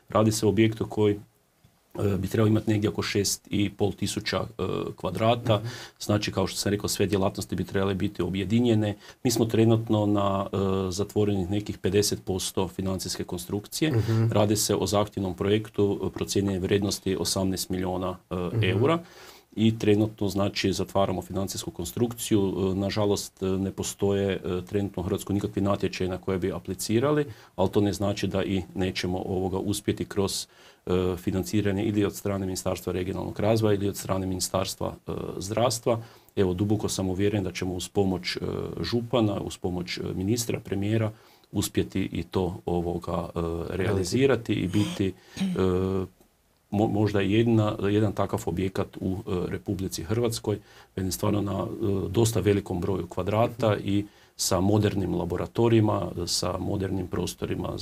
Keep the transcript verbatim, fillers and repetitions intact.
Radi se o objektu koji bi trebao imati negdje oko šest i pol tisuća kvadrata. Mm-hmm. Znači, kao što sam rekao, sve djelatnosti bi trebale biti objedinjene. Mi smo trenutno na uh, zatvorenih nekih pedeset posto financijske konstrukcije. Mm-hmm. Radi se o zahtjevnom projektu procijenjene vrijednosti osamnaest milijuna uh, mm-hmm. eura. I trenutno, znači, zatvaramo financijsku konstrukciju. Nažalost, ne postoje trenutno u Hrvatskoj nikakvi natječaji na koje bi aplicirali, ali to ne znači da i nećemo ovoga uspjeti kroz uh, financiranje ili od strane Ministarstva regionalnog razvoja ili od strane Ministarstva uh, zdravstva. Evo, duboko sam uvjeren da ćemo uz pomoć uh, župana, uz pomoć uh, ministra, premijera uspjeti i to ovoga uh, realizirati i biti uh, možda jedna, jedan takav objekat u e, Republici Hrvatskoj, stvarno na e, dosta velikom broju kvadrata i sa modernim laboratorijima, sa modernim prostorima